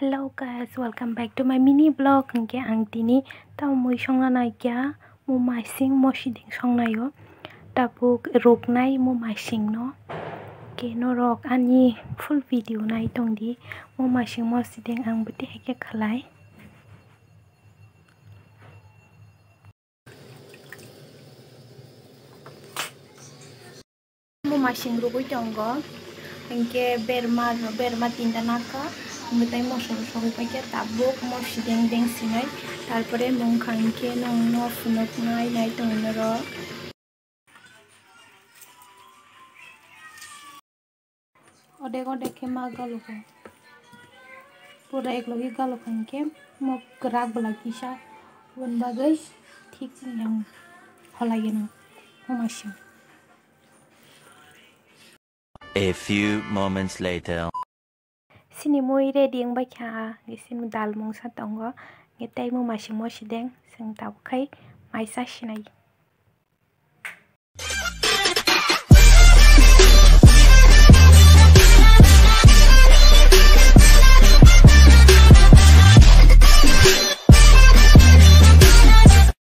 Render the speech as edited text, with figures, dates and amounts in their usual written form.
Hello guys, welcome back to my mini vlog. Hingke ang tini tau mui songna naikya mu maising mo siding songnayo tapuk roknai mu maising no ke no rok ani full video nai tongdi mu maising mo siding ang buti heke khalai mu maising rugui tongo hingke berma tinta naka mutai motion song paike tabuk mosi deng deng sinai tarpore mungkhang ke nong no funok nai tongnoro odek ke ma galuko pura eklogi galukang ke mo gerak bela kisa un bagai thik yang holai no homasing. A few moments later. Sini moi ready ang baikha gisin dal mung sa tongo ngetai mu masing mo sideng sing tau khai maisa sinai.